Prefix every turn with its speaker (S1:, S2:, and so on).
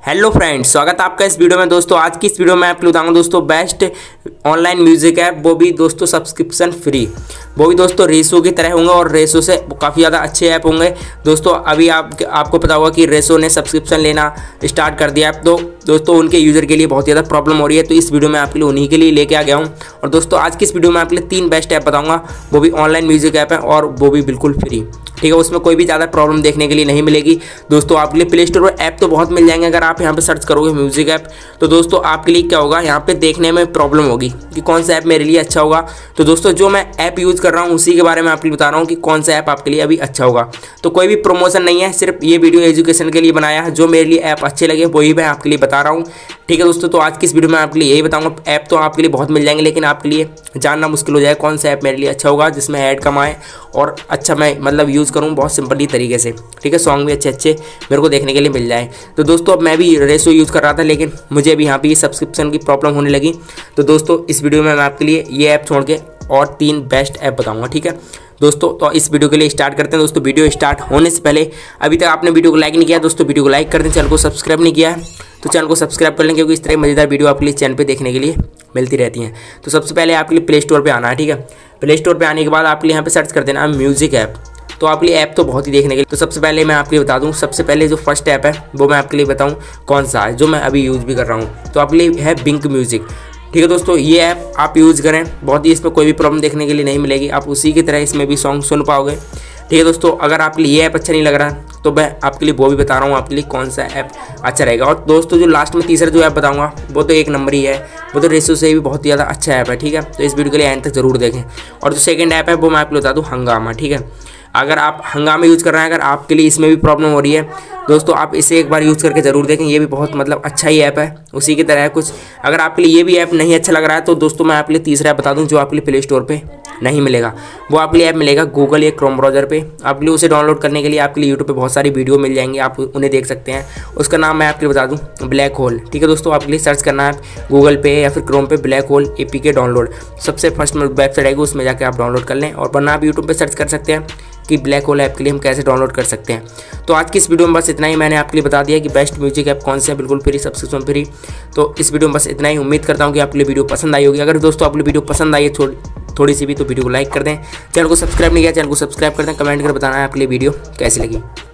S1: Hello friends, स्वागत है आपका इस वीडियो में। दोस्तों आज की इस वीडियो में आपको बताऊंगा दोस्तों बेस्ट ऑनलाइन म्यूजिक ऐप, वो भी दोस्तों सब्सक्रिप्शन फ्री, वो भी दोस्तों रेसो की तरह होंगे और रेसो से काफ़ी ज़्यादा अच्छे ऐप होंगे। दोस्तों अभी आपको पता होगा कि रेसो ने सब्सक्रिप्शन लेना स्टार्ट कर दिया है, तो दोस्तों उनके यूज़र के लिए बहुत ज़्यादा प्रॉब्लम हो रही है। तो इस वीडियो में आपके लिए उन्हीं के लिए लेके आ गया हूँ। और दोस्तों आज की इस वीडियो में आपके लिए 3 बेस्ट ऐप बताऊँगा, वो भी ऑनलाइन म्यूजिक ऐप है और वो भी बिल्कुल फ्री। ठीक है, उसमें कोई भी ज़्यादा प्रॉब्लम देखने के लिए नहीं मिलेगी। दोस्तों आपके लिए प्ले स्टोर पर ऐप तो बहुत मिल जाएंगे, अगर आप यहाँ पे सर्च करोगे म्यूजिक ऐप तो दोस्तों आपके लिए क्या होगा, यहाँ पे देखने में प्रॉब्लम होगी कि कौन सा ऐप मेरे लिए अच्छा होगा। तो दोस्तों जो मैं ऐप यूज़ कर रहा हूँ उसी के बारे में आपके लिए बता रहा हूँ कि कौन सा ऐप आपके लिए अभी अच्छा होगा। तो कोई भी प्रमोशन नहीं है, सिर्फ ये वीडियो एजुकेशन के लिए बनाया है। जो मेरे लिए ऐप अच्छे लगे वही मैं आपके लिए बता रहा हूँ। ठीक है दोस्तों, तो आज की इस वीडियो में आपके लिए यही बताऊंगा। ऐप तो आपके लिए बहुत मिल जाएंगे, लेकिन आपके लिए जानना मुश्किल हो जाए कौन सा ऐप मेरे लिए अच्छा होगा, जिसमें ऐड कम आए और अच्छा मैं मतलब यूज़ करूँ बहुत सिंपली तरीके से। ठीक है, सॉन्ग भी अच्छे मेरे को देखने के लिए मिल जाए। तो दोस्तों अब मैं भी रेसो यूज़ कर रहा था, लेकिन मुझे भी यहाँ पे सब्सक्रिप्शन की प्रॉब्लम होने लगी। तो दोस्तों इस वीडियो में मैं आपके लिए ये ऐप छोड़ के और 3 बेस्ट ऐप बताऊँगा। ठीक है दोस्तों, तो इस वीडियो के लिए स्टार्ट करते हैं। दोस्तों वीडियो स्टार्ट होने से पहले अभी तक आपने वीडियो को लाइक नहीं किया दोस्तों, वीडियो को लाइक कर दें। चैनल को सब्सक्राइब नहीं किया है तो चैनल को सब्सक्राइब कर लें, क्योंकि इस तरह मज़ेदार वीडियो आपके लिए चैनल पे देखने के लिए मिलती रहती हैं। तो सबसे पहले आपके लिए प्ले स्टोर पे आना है। ठीक है, प्ले स्टोर पे आने के बाद आपके लिए यहाँ पे सर्च कर देना है म्यूजिक ऐप। तो आपके लिए ऐप तो बहुत ही देखने के लिए, तो सबसे पहले मैं आपके लिए बता दूँ, सबसे पहले जो फर्स्ट ऐप है वो मैं आपके लिए बताऊँ कौन सा है, जो मैं अभी यूज़ भी कर रहा हूँ। तो आपके लिए है बिंक म्यूजिक। ठीक है दोस्तों, ये ऐप आप यूज़ करें, बहुत ही इसमें कोई भी प्रॉब्लम देखने के लिए नहीं मिलेगी। आप उसी की तरह इसमें भी सॉन्ग सुन पाओगे। ठीक है दोस्तों, अगर आपके लिए ये ऐप अच्छा नहीं लग रहा तो मैं आपके लिए वो भी बता रहा हूँ आपके लिए कौन सा ऐप अच्छा रहेगा। और दोस्तों जो लास्ट में तीसरा जो ऐप बताऊँगा वो तो एक नंबर ही है, वो तो रेसो से भी बहुत ज़्यादा अच्छा ऐप है। ठीक है, तो इस वीडियो के लिए एंड तक जरूर देखें। और जो सेकंड ऐप है वो मैं आपको बता दूँ हंगामा। ठीक है, अगर आप हंगामा यूज़ कर रहे हैं, अगर आपके लिए इसमें भी प्रॉब्लम हो रही है दोस्तों, आप इसे एक बार यूज़ करके ज़रूर देखें। ये भी बहुत मतलब अच्छा ही ऐप है, उसी की तरह है कुछ। अगर आपके लिए ये भी ऐप नहीं अच्छा लग रहा है तो दोस्तों मैं आपके लिए तीसरा ऐप बता दूं, जो आपके लिए प्ले स्टोर पे नहीं मिलेगा। वो आपके लिए ऐप मिलेगा गूगल या क्रोम ब्राउज़र पे। आपके लिए उसे डाउनलोड करने के लिए आपके लिए यूट्यूब पे बहुत सारी वीडियो मिल जाएंगी, आप उन्हें देख सकते हैं। उसका नाम मैं आपके लिए बता दूँ ब्लैक होल। ठीक है दोस्तों, आपके लिए सर्च करना है गूगल पे या फिर क्रोम पे ब्लैक होल APK डाउनलोड। सबसे फर्स्ट वेबसाइट आएगी, उसमें जाकर आप डाउनलोड कर लें। और वरना आप यूट्यूब पर सर्च कर सकते हैं कि ब्लैक होल ऐप के लिए हम कैसे डाउनलोड कर सकते हैं। तो आज की इस वीडियो में बस इतना ही, मैंने आपके लिए बता दिया कि बेस्ट म्यूजिक ऐप कौन से हैं, बिल्कुल फ्री, सब्सक्रिप्शन फ्री। तो इस वीडियो में बस इतना ही, उम्मीद करता हूँ कि आपके लिए वीडियो पसंद आई होगी। अगर दोस्तों आपको वीडियो पसंद आई है थोड़ी सी भी, तो वीडियो को लाइक कर दें। चैनल को सब्सक्राइब नहीं किया, चैनल को सब्सक्राइब कर दें। कमेंट कर बताना है आपके लिए वीडियो कैसी लगी।